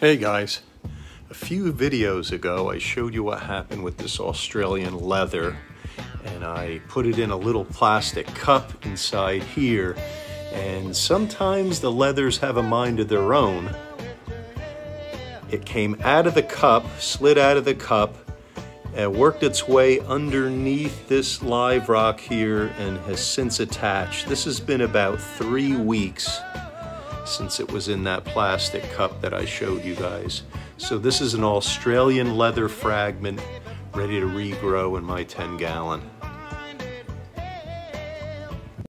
Hey guys, a few videos ago I showed you what happened with this Australian leather, and I put it in a little plastic cup inside here, and sometimes the leathers have a mind of their own. It came out of the cup, slid out of the cup, and worked its way underneath this live rock here and has since attached. This has been about 3 weeks since it was in that plastic cup that I showed you guys. So this is an Australian leather fragment ready to regrow in my 10-gallon.